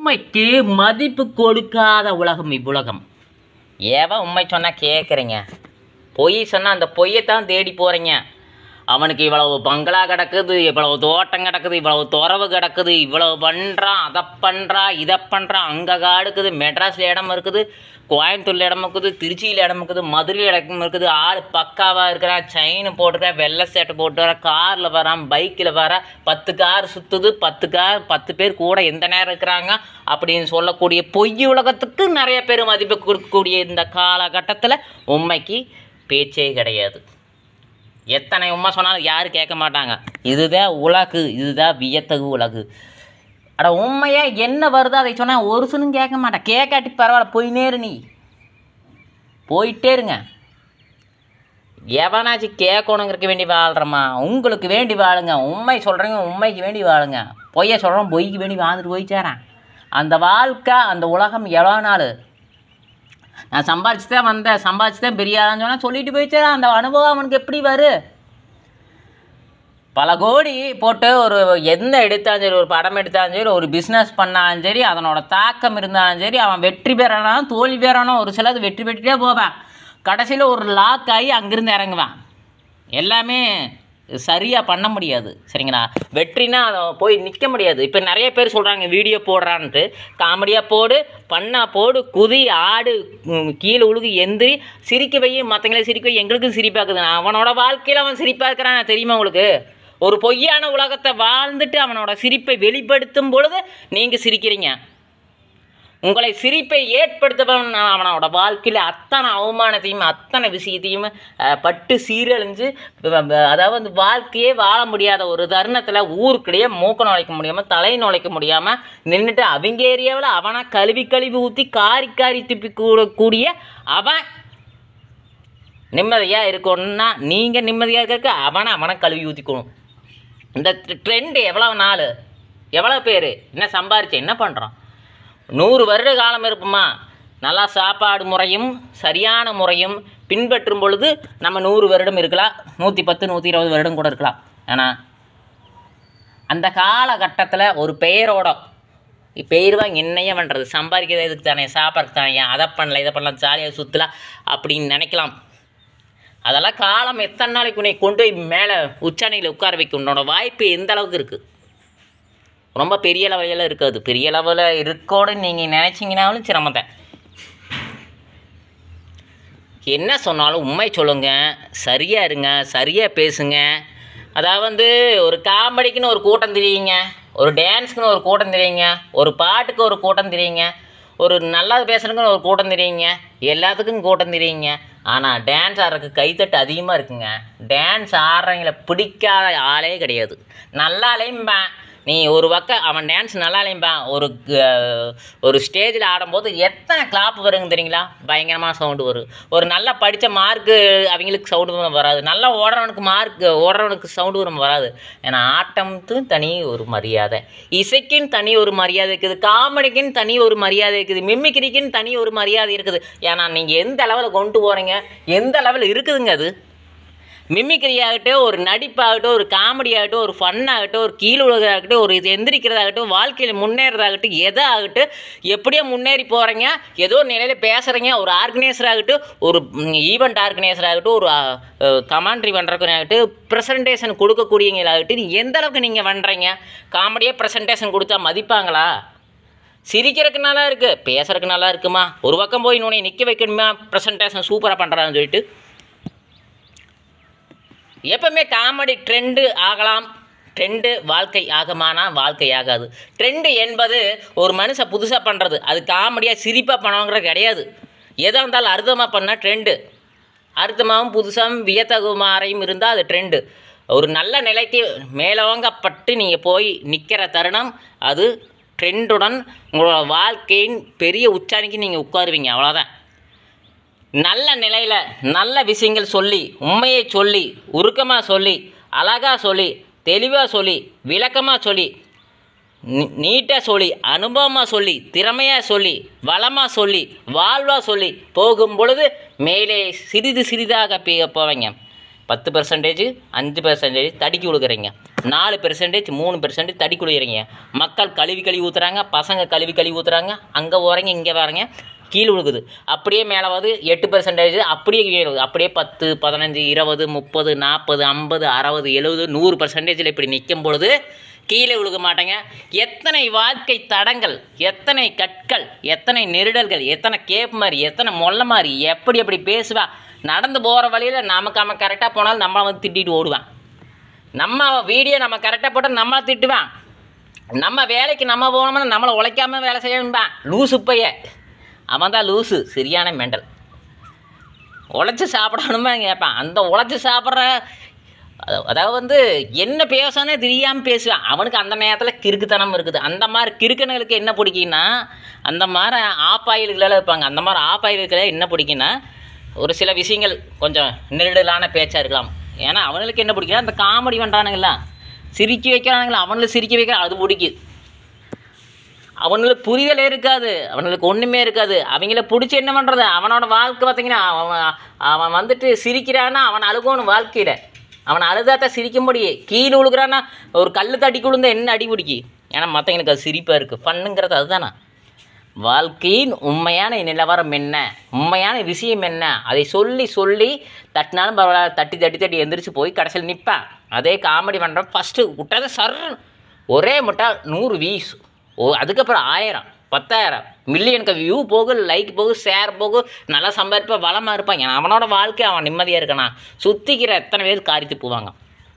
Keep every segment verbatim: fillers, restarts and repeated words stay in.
உண்மைக்கு மதிப்பு கொடுக்காத உலகம் இவ்வுலகம். ஏவன் உண்மை சொன்னால் கேட்குறீங்க, பொய் சொன்னால் அந்த பொய்யத்தான் தேடி போகிறீங்க. அவனுக்கு இவ்வளவு பங்களா கிடக்குது, இவ்வளவு தோட்டம் கிடக்குது, இவ்வளவு துறவு கிடக்குது, இவ்வளவு பண்ணுறான், அதை பண்ணுறான், இதை பண்ணுறான், அங்கே காடுக்குது, மெட்ராஸில் இடம் இருக்குது, கோயம்புத்தூரில் இடம் இருக்குது, திருச்சியில் இடம் இருக்குது, மதுரையில் இடம் இருக்குது, ஆள் பக்காவாக இருக்கிறான், செயின் போட்டுருக்கேன், வெள்ளை சேட்டை போட்டு வர, காரில் வரான், பைக்கில் வர, பத்து கார் சுற்றுது, பத்து கார் பத்து பேர் கூட எந்த நேரம் இருக்கிறாங்க அப்படின்னு சொல்லக்கூடிய பொய் உலகத்துக்கு நிறைய பேர் மதிப்பு கொடுக்கக்கூடிய இந்த காலகட்டத்தில் உண்மைக்கு பேச்சே கிடையாது. எத்தனை உண்மை சொன்னாலும் யாரும் கேட்க மாட்டாங்க. இதுதான் உலகு, இதுதான் வியத்தகு உலகு. அட உண்மையாக என்ன வருதோ அதை சொன்னால் ஒரு சொன்னும் கேட்க மாட்டேன். கேட்காட்டி பரவாயில்ல, போய் நேரு, நீ போயிட்டே இருங்க. எவனாச்சும் கேட்கணுங்கிறதுக்கு வேண்டி வாழ்கிறோமா? உங்களுக்கு வேண்டி வாழுங்க. உண்மை சொல்கிறீங்க, உண்மைக்கு வேண்டி வாழுங்க. பொய்யை சொல்கிறோம், பொய்க்கு வேண்டி வாழ்ந்துட்டு போயிச்சாரன். அந்த வாழ்க்கை, அந்த உலகம் எவ்வளோ நாள்? நான் சம்பாதிச்சு தான் வந்தேன், சம்பாதிச்சு தான் பெரியாதான்னு சொன்னால் சொல்லிட்டு போயிடுச்சா. அந்த அனுபவம் அவனுக்கு எப்படி வரும்? பல கோடி போட்டு ஒரு எந்த எடுத்தாலும் சரி, ஒரு படம் எடுத்தாலும் சரி, ஒரு பிஸ்னஸ் பண்ணாலும் சரி, அதனோட தாக்கம் இருந்தாலும் சரி, அவன் வெற்றி பெறணும் தோல்வி பெறணும். ஒரு சிலது வெற்றி பெற்றுட்டே போவேன், கடைசியில் ஒரு லாக் ஆகி அங்கேருந்து இறங்குவேன். எல்லாமே சரியாக பண்ண முடியாது, சரிங்களா? வெற்றினா அதை போய் நிற்க முடியாது. இப்போ நிறைய பேர் சொல்கிறாங்க வீடியோ போடுறான்ட்டு, காமெடியாக போடு, பண்ணா போடு, குதி, ஆடு, கீழே உழுகு, எந்திரி, சிரிக்க வை, மற்றவங்களே சிரிக்க வை, எங்களுக்கும் சிரிப்பாக்குது. அவனோட வாழ்க்கையில் அவன் சிரிப்பாக இருக்கிறான், தெரியுமா உங்களுக்கு? ஒரு பொய்யான உலகத்தை வாழ்ந்துட்டு அவனோட சிரிப்பை வெளிப்படுத்தும் பொழுது நீங்கள் சிரிக்கிறீங்க. உங்களை சிரிப்பை ஏற்படுத்தவன் அவனோட வாழ்க்கையில் அத்தனை அவமானத்தையும் அத்தனை விஷயத்தையும் பட்டு சீரழிஞ்சு, அதாவது வாழ்க்கையே வாழ முடியாத ஒரு தருணத்தில் ஊருக்குள்ளேயே மூக்க நுழைக்க முடியாமல், தலை நுழைக்க முடியாமல் நின்றுட்டு அவங்க ஏரியாவில் அவனை கழுவி கழுவி ஊற்றி காரி காரி துப்பி கூடக்கூடிய அவன் நிம்மதியாக இருக்கணும்னா நீங்கள் நிம்மதியாக இருக்க அவனை அவனை கழுவி ஊற்றிக்கணும். இந்த ட்ரெண்டு எவ்வளோ நாள், எவ்வளோ பேர் என்ன சம்பாரிச்சு என்ன பண்ணுறான்? நூறு வருட காலம் இருப்போமா? நல்லா சாப்பாடு முறையும் சரியான முறையும் பின்பற்றும் பொழுது நம்ம நூறு வருடம் இருக்கலாம், நூற்றி பத்து நூற்றி இருபது வருடம் கூட இருக்கலாம். ஆனால் அந்த காலகட்டத்தில் ஒரு பெயரோட பெயர் வாங்கி என்னையே பண்ணுறது, சம்பாதிக்கிறது இதுக்கு தானே, சாப்பாடுக்கு தானே, அதை பண்ணல இதை பண்ணலாம், ஜாலியாக சுற்றலாம் அப்படின்னு நினைக்கலாம். அதெல்லாம் காலம் எத்தனை நாளைக்கு உன்னை கொண்டு போய் மேலே உச்சாணியில் உட்கார வைக்க உன்னோட வாய்ப்பு எந்த அளவுக்கு இருக்குது? ரொம்ப பெரிய லெவலில் இருக்காது. பெரிய லெவலில் இருக்கோன்னு நீங்கள் நினச்சிங்கனாலும் சிரமத்தை. என்ன சொன்னாலும் உண்மை சொல்லுங்கள், சரியாக இருங்க, சரியாக பேசுங்க. அதாவது வந்து ஒரு காமெடிக்குன்னு ஒரு கூட்டம் தெரியுங்க, ஒரு டான்ஸுக்குன்னு ஒரு கூட்டம் தெரியுங்க, ஒரு பாட்டுக்கு ஒரு கூட்டம் தெரியுங்க, ஒரு நல்லா பேசுகிறதுக்குன்னு ஒரு கூட்டம் தெரியுங்க, எல்லாத்துக்கும் கூட்டம் தெரியுங்க. ஆனால் டான்ஸ் ஆடுறதுக்கு கைத்தட்டு அதிகமாக இருக்குங்க. டான்ஸ் ஆடுறவங்கள பிடிக்காத ஆளே கிடையாது. நல்லா அலையும்பேன் நீ ஒரு பக்கம், அவன் டான்ஸ் நல்லா அலையும்பான். ஒரு ஒரு ஸ்டேஜில் ஆடும்போது எத்தனை கிளாப் வருங்க தெரியுங்களா? பயங்கரமாக சவுண்டு வரும். ஒரு நல்லா படித்த மார்க்கு அவங்களுக்கு சவுண்டு வராது, நல்லா ஓடுறவனுக்கு மார்க் ஓடுறவனுக்கு சவுண்டு வரும் வராது. ஏன்னா ஆட்டத்துக்கும் தனி ஒரு மரியாதை, இசைக்குன்னு தனி ஒரு மரியாதை இருக்குது, காமெடிக்குன்னு தனி ஒரு மரியாதை இருக்குது, மிமிக்ரிக்குன்னு தனி ஒரு மரியாதை இருக்குது. ஏன்னா நீங்கள் எந்த லெவலில் கொண்டு போகிறீங்க, எந்த லெவலில் இருக்குதுங்க அது. மிமிக்ரி ஆகட்டும், ஒரு நடிப்பாகட்டும், ஒரு காமெடி ஆகட்டும், ஒரு ஃபன்னாகட்டும், ஒரு கீழ் உலகாகட்டும், ஒரு இது எந்திரிக்கிறதாகட்டும், வாழ்க்கையில் முன்னேறதாகட்டும், எதை ஆகட்டும், எப்படியோ முன்னேறி போகிறீங்க, ஏதோ நிலையில் பேசுகிறீங்க. ஒரு ஆர்கனைசர் ஆகட்டும், ஒரு ஈவெண்ட் ஆர்கனைசர் ஆகட்டும், ஒரு கமாண்ட்ரி பண்ணுறவங்களாகட்டும், ப்ரெசன்டேஷன் கொடுக்கக்கூடியவங்களாகட்டும், எந்த அளவுக்கு நீங்கள் பண்ணுறீங்க? காமெடியாக ப்ரெசன்டேஷன் கொடுத்தா மதிப்பாங்களா? சிரிக்கிறதுக்கு நல்லா இருக்குது, பேசுறதுக்கு நல்லா இருக்குமா? ஒரு பக்கம் போய் இன்னொன்று நிற்க வைக்கணுமா? ப்ரெசன்டேஷன் சூப்பராக பண்ணுறான்னு சொல்லிட்டு எப்பவுமே காமெடி ட்ரெண்டு ஆகலாம், ட்ரெண்டு வாழ்க்கை ஆகுமானா வாழ்க்கை ஆகாது. ட்ரெண்டு என்பது ஒரு மனுஷன் புதுசாக பண்ணுறது, அது காமெடியாக சிரிப்பாக பண்ணுவாங்கிறது கிடையாது. எதாக இருந்தாலும் அர்த்தமாக பண்ணால் ட்ரெண்டு. அர்த்தமாகவும் புதுசாகவும் வியத்தகுமாரையும் இருந்தால் அது ட்ரெண்டு. ஒரு நல்ல நிலைக்கு மேலோங்கப்பட்டு நீங்கள் போய் நிற்கிற தருணம் அது ட்ரெண்டுடன் உங்களோட வாழ்க்கையின் பெரிய உச்சாணிக்கு நீங்கள் உட்காருவீங்க, அவ்வளோதான். நல்ல நிலையில் நல்ல விஷயங்கள் சொல்லி, உண்மையை சொல்லி, உருக்கமாக சொல்லி, அழகாக சொல்லி, தெளிவாக சொல்லி, விளக்கமாக சொல்லி, நீட்டாக சொல்லி, அனுபவமாக சொல்லி, திறமையாக சொல்லி, வளமாக சொல்லி, வாழ்வாக சொல்லி போகும் பொழுது மேலே சிறிது சிறிதாக போவீங்க. பத்து பெர்சன்டேஜ் அஞ்சு பெர்சன்டேஜ் தடுக்கி விழுக்கிறீங்க, நாலு பெர்சன்டேஜ் மூணு பெர்சன்டேஜ் தடுக்கி விழுகிறீங்க. மக்கள் கழுவி கழுவி ஊற்றுறாங்க, பசங்க கழுவி கழுவி ஊற்றுறாங்க, அங்கே வரீங்க இங்கே வரீங்க கீழே விழுகுது. அப்படியே மேலே வந்து எட்டு பெர்சன்டேஜ் அப்படியே கீழே அப்படியே பத்து பதினஞ்சு இருபது முப்பது நாற்பது ஐம்பது அறுபது எழுபது நூறு பெர்சன்டேஜில் இப்படி நிற்கும் பொழுது கீழே விழுக மாட்டேங்க. எத்தனை வாழ்க்கை தடங்கள், எத்தனை கற்கள், எத்தனை நெருடல்கள், எத்தனை கேப் மாதிரி, எத்தனை மொல்ல மாதிரி, எப்படி எப்படி பேசுவா. நடந்து போகிற வழியில் நமக்கு நம்ம கரெக்டாக போனாலும் நம்மளை வந்து திட்டிட்டு ஓடுவான். நம்ம வீடியோ நம்ம கரெக்டாக போட்டால் நம்மளை திட்டுவான். நம்ம வேலைக்கு நம்ம போனோம்னா நம்மளை உழைக்காம வேலை செய்யணும்பான். லூசு பைய அவன் தான் லூசு, சரியான மெண்டல். உழைச்சி சாப்பிடணுமா கேட்பான். அந்த உழைச்சி சாப்பிட்ற அதாவது வந்து என்ன பேசணும்னே தெரியாமல் பேசுவான். அவனுக்கு அந்த நேரத்தில் கிறுக்குத்தனம் இருக்குது. அந்த மாதிரி கிறுக்கனுங்களுக்கு என்ன பிடிக்குன்னா, அந்த மாதிரி ஆப்பாயில்களெல்லாம் இருப்பாங்க. அந்த மாதிரி ஆப்பாயில்களை என்ன பிடிக்குன்னா, ஒரு சில விஷயங்கள் கொஞ்சம் நெருடலான பேச்சாக இருக்கலாம். ஏன்னா அவனுக்கு என்ன பிடிக்குன்னா, அந்த காமெடி பண்ணுறானுங்களா, சிரிக்க வைக்கிறானுங்களா, அவனுக்கு சிரிக்க வைக்கிற அது பிடிக்கும். அவனுக்கு புரிதலே இருக்காது, அவனுக்கு ஒன்றுமே இருக்காது. அவங்கள பிடிச்சி என்ன பண்ணுறது, அவனோட வாழ்க்கை பார்த்திங்கன்னா அவன் அவன் வந்துட்டு சிரிக்கிறான்னா அவன் அழுகணும். வாழ்க்கையில் அவனை அழுதாத்தான் சிரிக்க முடியும். கீழே விழுகிறான்னா ஒரு கல் தட்டி விழுந்தா என்ன அடி பிடிக்கி. ஏன்னா மற்றவங்களுக்கு அது சிரிப்பாக இருக்குது. பண்ணுங்கிறது அதுதானா. வாழ்க்கையின் உண்மையான நிலவரம் என்ன, உண்மையான விஷயம் என்ன, அதை சொல்லி சொல்லி தட்டினாலும் பரவாயில்ல, தட்டி தட்டி தட்டி எந்திரிச்சு போய் கடைசியில் நிற்பான். அதே காமெடி பண்ணுறோம். ஃபஸ்ட்டு விட்டாத சர் ஒரே முட்டா நூறு வீஸ், ஓ அதுக்கப்புறம் ஆயிரம் பத்தாயிரம் மில்லியனுக்கு வியூ போகும், லைக் போகும், ஷேர் போகும், நல்லா சம்பாதிப்பா, வளமாக இருப்பான். ஏன்னா அவனோட வாழ்க்கை அவன் நிம்மதியாக இருக்கானா. சுற்றிக்கிற எத்தனை பேர் காரித்து போவாங்க.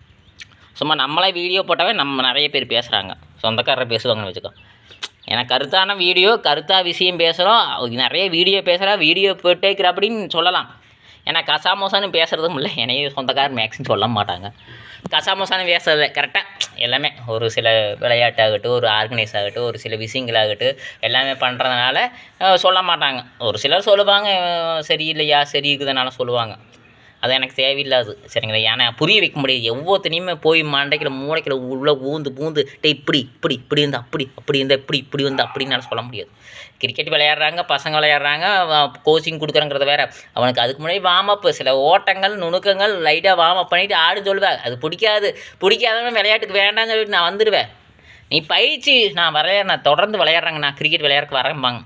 சும்மா நம்மளே வீடியோ போட்டாவே நம்ம நிறைய பேர் பேசுகிறாங்க, சொந்தக்காரரை பேசுவாங்கன்னு வச்சுக்கோ. ஏன்னா கருத்தான வீடியோ கருத்தாக விஷயம் பேசுகிறோம், நிறைய வீடியோ பேசுகிறா, வீடியோ போட்டேக்கிற அப்படின்னு சொல்லலாம். ஏன்னா கசாமோசான்னு பேசுகிறதும் இல்லை, என்னையே சொந்தக்காரர் மேக்ஸிமம் சொல்ல மாட்டாங்க. கசாமோசான்னு பேசுறது கரெக்டாக எல்லாமே ஒரு சில விளையாட்டாகட்டும், ஒரு ஆர்கனைஸ் ஆகட்டும், ஒரு சில விஷயங்களாகட்டும் எல்லாமே பண்ணுறதுனால சொல்ல மாட்டாங்க. ஒரு சிலர் சொல்லுவாங்க சரியில்லையா சரி இருக்குதுனால சொல்லுவாங்க. அது எனக்கு தேவையில்லாது, சரிங்களா. ஏன்னா புரிய வைக்க முடியாது. ஒவ்வொருத்தனையுமே போய் மண்டைக்கில் மூளைக்கில் உள்ளே ஊந்து பூந்து டே இப்படி இப்படி இப்படி இருந்தால் அப்படி அப்படி இருந்தால் இப்படி இப்படி வந்து அப்படின்னு சொல்ல முடியாது. கிரிக்கெட் விளையாடுறாங்க, பசங்க விளையாடுறாங்க, கோச்சிங் கொடுக்குறங்கிறத வேறு. அவனுக்கு அதுக்கு முன்னாடி வார்ம் அப், சில ஓட்டங்கள் நுணுக்கங்கள் லைட்டாக வார்ம் அப் பண்ணிவிட்டு ஆடு சொல்லுவேன். அது பிடிக்காது, பிடிக்காதவன் விளையாட்டுக்கு வேண்டாம்னு சொல்லிட்டு நான் வந்துடுவேன். நீ பயிற்சி நான் விளையாட நான் தொடர்ந்து விளையாடுறேங்க, நான் கிரிக்கெட் விளையாடுறதுக்கு வரேன்பாங்க.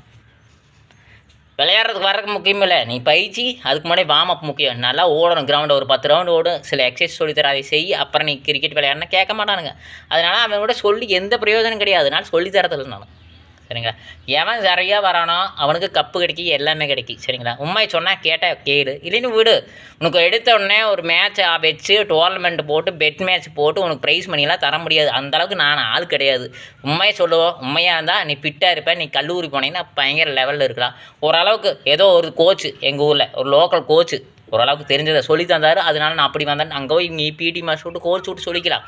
விளையாடுறதுக்கு வர்றதுக்கு முக்கியம் இல்லை, நீ பயிற்சி அதுக்கு முன்னாடி வார்ம் அப் முக்கியம். நல்லா ஓடணும், கிரவுண்டு ஒரு பத்து ரவுண்டு ஓடும், சில எக்ஸசைஸ் சொல்லித்தர அதை செய், அப்புறம் நீ கிரிக்கெட் விளையாடுனா கேட்க மாட்டானுங்க. அதனால் அவன் கூட சொல்லி எந்த பிரயோஜனம் கிடையாது. அதனால் சொல்லி தரதில்லை நான், சரிங்களா. எவன் சரியாக வரானோ அவனுக்கு கப்பு கிடைக்கி எல்லாமே கிடைக்கி, சரிங்களா. உண்மை சொன்னால் கேட்டால் கேடு, இல்லைன்னு விடு. உனக்கு எடுத்த உடனே ஒரு மேட்ச்சை வச்சு டோர்னமெண்ட் போட்டு பெட் மேட்ச் போட்டு உனக்கு ப்ரைஸ் மணிலாம் தர முடியாது. அந்தளவுக்கு நான் ஆள் கிடையாது. உண்மையை சொல்லுவோம், உண்மையாக இருந்தால் நீ ஃபிட்டாக இருப்ப, நீ கல்லூரி போனீங்கன்னா பயங்கர லெவலில் இருக்கலாம். ஓரளவுக்கு ஏதோ ஒரு கோச்சு எங்கள் ஊரில் ஒரு லோக்கல் கோச்சு ஓரளவுக்கு தெரிஞ்சதை சொல்லி தந்தார். அதனால நான் அப்படி வந்தேன். அங்கே போய் நீ பிடி மாஸ்டர் விட்டு கோச் விட்டு சொல்லிக்கலாம்.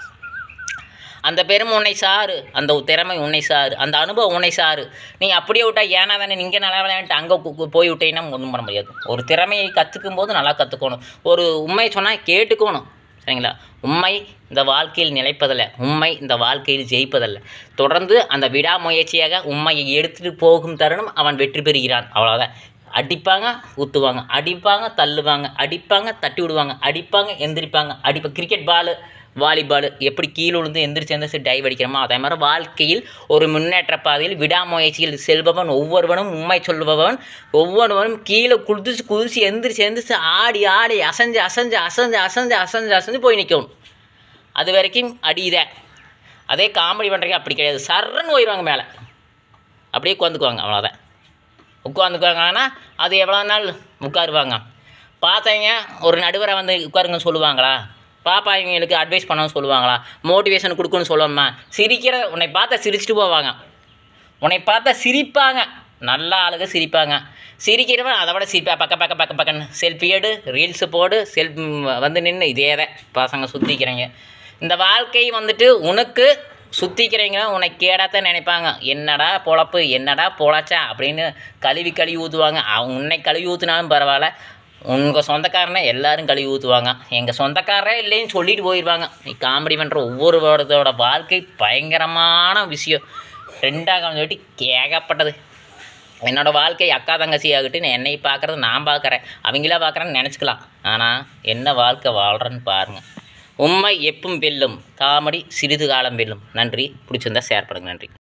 அந்த பெருமை உன்னை சாரு, அந்த திறமை உன்னை சாரு, அந்த அனுபவம் உன்னை சாரு. நீ அப்படியே விட்டா ஏன்னா தானே நீங்கள் நல்லா விளையாண்டு அங்கே போய் விட்டீங்கன்னா ஒன்றும் பண்ண முடியாது. ஒரு திறமையை கற்றுக்கும் போது நல்லா கற்றுக்கணும். ஒரு உண்மையை சொன்னால் கேட்டுக்கணும், சரிங்களா. உண்மை இந்த வாழ்க்கையில் நிலைப்பதில்லை, உண்மை இந்த வாழ்க்கையில் ஜெயிப்பதில்லை. தொடர்ந்து அந்த விடாமுயற்சியாக உண்மையை எடுத்துகிட்டு போகும் தருணம் அவன் வெற்றி பெறுகிறான். அவ்வளோதான். அடிப்பாங்க ஊற்றுவாங்க, அடிப்பாங்க தள்ளுவாங்க, அடிப்பாங்க தட்டி விடுவாங்க, அடிப்பாங்க எந்திரிப்பாங்க, அடிப்ப கிரிக்கெட் பாலு வாலிபால் எப்படி கீழே விழுந்து எந்திரிச்சு எந்திரிச்சு டைவ் அடிக்கிறோமோ அதே மாதிரி வாழ்க்கையில் ஒரு முன்னேற்ற பாதையில் விடாமுயற்சியில் செல்பவன் ஒவ்வொருவனும் உண்மை சொல்பவன் ஒவ்வொருவனும் கீழே குதிச்சு குதிச்சு எந்திரிச்சு எந்திரிச்சு ஆடி ஆடி அசைஞ்சு அசைஞ்சு அசைஞ்சு அசைஞ்சு அசைஞ்சு அசைஞ்சு போய் நிற்கணும். அது வரைக்கும் அடிதான். அதே காமெடி பண்ணுறீங்க அப்படி கிடையாது, சர்றன்னு போயிடுவாங்க மேலே, அப்படியே உட்காந்துக்குவாங்க. அவ்வளோதான். உட்காந்துக்குவாங்கன்னா அது எவ்வளோ நாள் உட்காருவாங்க. பார்த்தீங்க ஒரு நடுவரை வந்து உட்காருங்கன்னு சொல்லுவாங்களா? பாப்பா இவங்களுக்கு அட்வைஸ் பண்ணணும்னு சொல்லுவாங்களா? மோட்டிவேஷன் கொடுக்கணும்னு சொல்லுவோம்மா? சிரிக்கிற உன்னை பார்த்தா சிரிச்சுட்டு போவாங்க, உன்னை பார்த்தா சிரிப்பாங்க, நல்லா ஆளுங்க சிரிப்பாங்க. சிரிக்கிறவன் அதை விட சிரிப்பா பக்க பக்க பக்க பக்கன்னு செல்ஃபி எடு, ரீல்ஸு போடு, செல்ஃப் வந்து நின்று இதே தான் பசங்க சுற்றிக்கிறீங்க. இந்த வாழ்க்கை வந்துட்டு உனக்கு சுற்றிக்கிறீங்க உன்னை கேடாத்தான் நினைப்பாங்க. என்னடா பொழப்பு, என்னடா பொழச்சா அப்படின்னு கழுவி கழுவி ஊற்றுவாங்க. அவங்க உன்னை கழுவி ஊற்றுனாலும் பரவாயில்ல, உங்கள் சொந்தக்காரனை எல்லோரும் கழுவி ஊற்றுவாங்க. எங்கள் சொந்தக்காரரே இல்லைன்னு சொல்லிட்டு போயிடுவாங்க. நீ காமெடி பண்ணுற ஒவ்வொருவரோட வாழ்க்கை பயங்கரமான விஷயம். ரெண்டாக சொல்லிட்டு கேட்கப்பட்டது. என்னோடய வாழ்க்கை அக்கா தங்கச்சி ஆகட்டும், என்னை பார்க்குறது நான் பார்க்குறேன், அவங்களா பார்க்குறேன்னு நினச்சிக்கலாம். ஆனால் என்ன வாழ்க்கை வாழ்கிறேன்னு பாருங்கள். உண்மை எப்பவும் வெல்லும், காமெடி சிறிது காலம் வெல்லும். நன்றி. பிடிச்சிருந்தா ஷேர் பண்ணுங்கள். நன்றி.